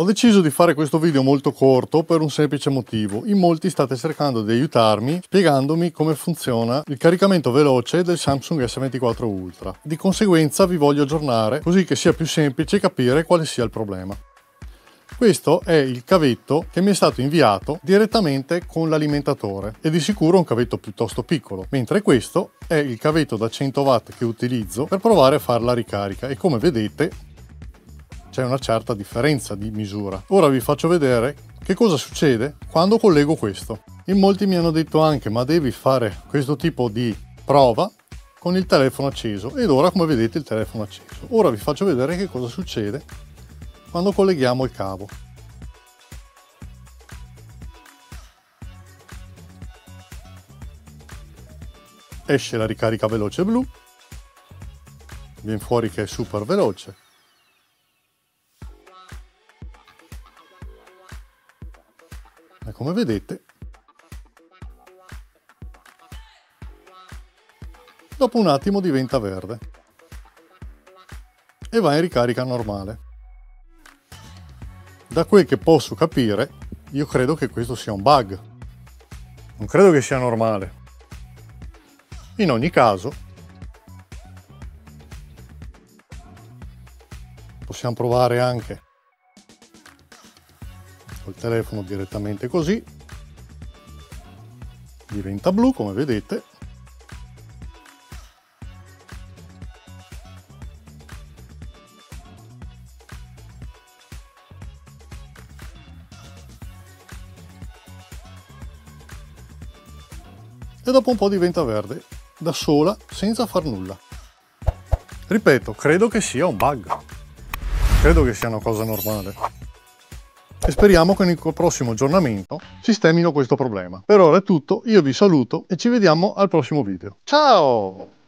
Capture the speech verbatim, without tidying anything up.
Ho deciso di fare questo video molto corto per un semplice motivo. In molti state cercando di aiutarmi spiegandomi come funziona il caricamento veloce del Samsung S ventiquattro Ultra. Di conseguenza vi voglio aggiornare così che sia più semplice capire quale sia il problema. Questo è il cavetto che mi è stato inviato direttamente con l'alimentatore e di sicuro un cavetto piuttosto piccolo, mentre questo è il cavetto da cento watt che utilizzo per provare a fare la ricarica e come vedete c'è una certa differenza di misura. Ora vi faccio vedere che cosa succede quando collego questo. In molti mi hanno detto anche ma devi fare questo tipo di prova con il telefono acceso ed ora come vedete il telefono acceso. Ora vi faccio vedere che cosa succede quando colleghiamo il cavo. Esce la ricarica veloce blu, viene fuori che è super veloce. E come vedete, dopo un attimo diventa verde e va in ricarica normale. Da quel che posso capire, io credo che questo sia un bug. Non credo che sia normale. In ogni caso, possiamo provare anche col telefono direttamente così. Diventa blu, come vedete. E dopo un po' diventa verde, da sola, senza far nulla. Ripeto, credo che sia un bug. Credo che sia una cosa normale. E speriamo che nel prossimo aggiornamento sistemino questo problema. Per ora è tutto, io vi saluto e ci vediamo al prossimo video. Ciao!